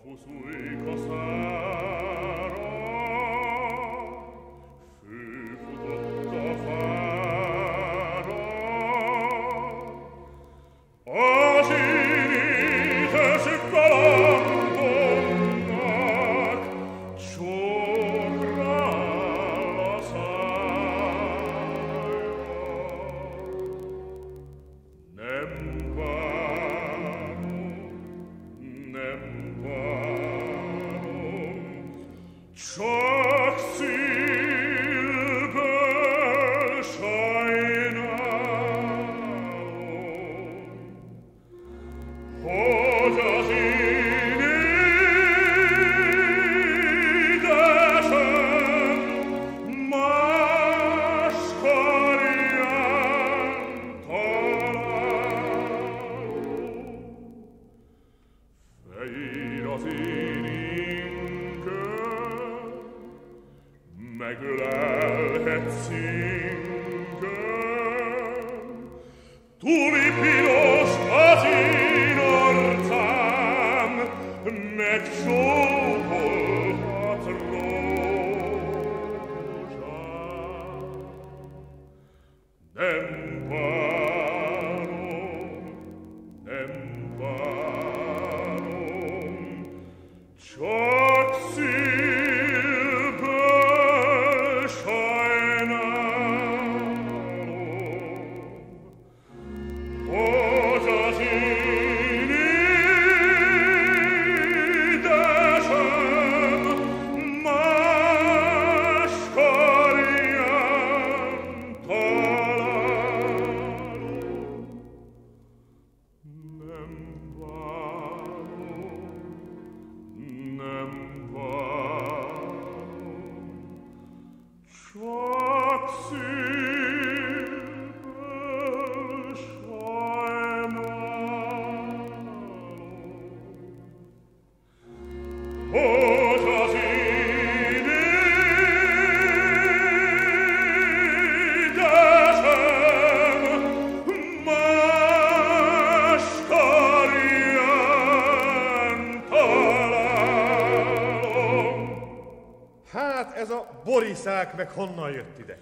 Boriszák meg honnan jött ide?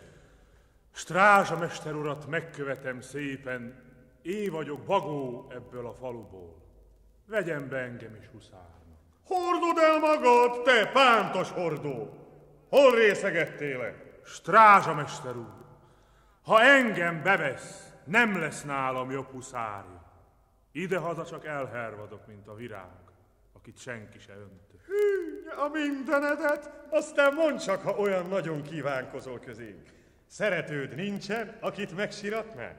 Strázsamester urat megkövetem szépen, én vagyok Bagó ebből a faluból. Vegyen be engem is huszárnak. Hordod el magad, te pántos hordó! Hol részegettél-e? Strázsamester úr, ha engem bevesz, nem lesz nálam jobb huszárja. Idehaza csak elhervadok, mint a virág, akit senki se önt. Hű, a mindenedet, aztán mondd csak, ha olyan nagyon kívánkozol közénk. Szeretőd nincsen, akit megsiratnál?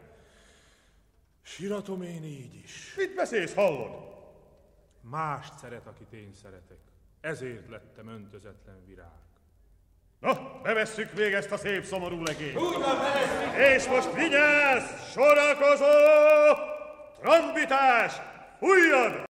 Siratom én így is. Mit beszélsz, hallod? Mást szeret, akit én szeretek. Ezért lettem öntözetlen virág. Na, bevesszük még ezt a szép szomorú legényt. És most vigyázz, sorakozó, trombitás, fújjad!